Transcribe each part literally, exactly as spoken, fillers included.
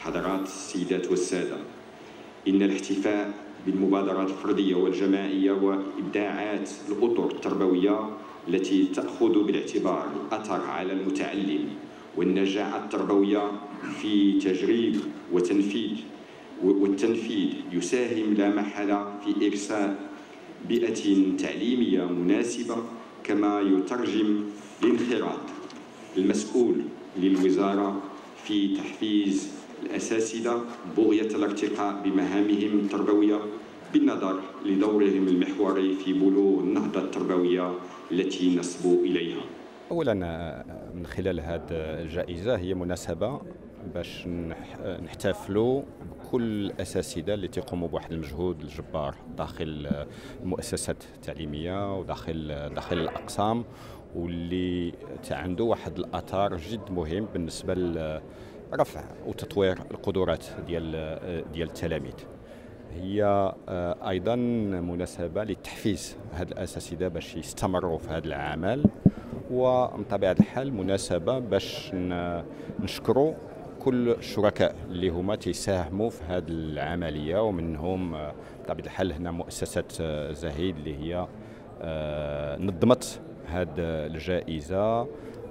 حضرات السيدات والسادة، إن الاحتفاء بالمبادرات الفردية والجماعية وإبداعات الأطر التربوية التي تأخذ بالاعتبار الأثر على المتعلم والنجاعة التربوية في تجريب وتنفيذ والتنفيذ يساهم لا محالة في إرساء بيئة تعليمية مناسبة، كما يترجم الانخراط المسؤول للوزارة في تحفيز الأساتذة بغية الارتقاء بمهامهم التربوية بالنظر لدورهم المحوري في بلوغ النهضة التربوية التي نصبو إليها. أولا من خلال هذه الجائزة هي مناسبة باش نحتفلوا بكل الأساتذة اللي تيقوموا بواحد المجهود الجبار داخل المؤسسات التعليمية وداخل داخل الأقسام، واللي عنده واحد الأثر جد مهم بالنسبة لرفع وتطوير القدرات ديال ديال التلاميذ. هي أيضا مناسبة لتحفيز هاد الأساتذة باش يستمروا في هذا العمل، ومن طبيعة الحال مناسبة باش نشكروا كل الشركاء اللي هما تيساهموا في هذه العملية، ومنهم بطبيعة الحال هنا مؤسسة زهيد اللي هي نظمت هذه الجائزة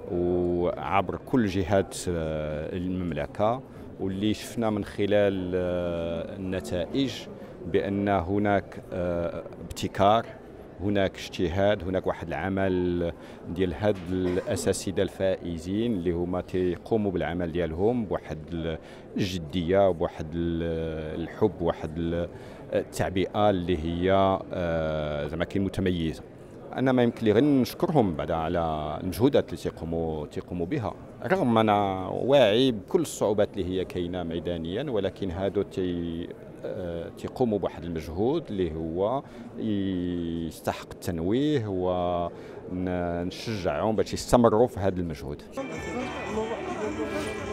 وعبر كل جهات المملكة، واللي شفنا من خلال النتائج بأن هناك ابتكار، هناك اجتهاد، هناك واحد العمل ديال هاد الاساتذه الفائزين اللي هما تيقوموا بالعمل ديالهم بواحد الجديه وبواحد الحب وواحد التعبئه اللي هي زعما كاين متميزه. انا ما يمكن لي غير نشكرهم بعدا على المجهودات اللي تيقوموا تيقوموا بها، رغم انا واعي بكل الصعوبات اللي هي كاينه ميدانيا، ولكن هادو تي تيقوموا بواحد المجهود اللي هو يستحق التنويه، ونشجعهم باش يستمروا في هذا المجهود.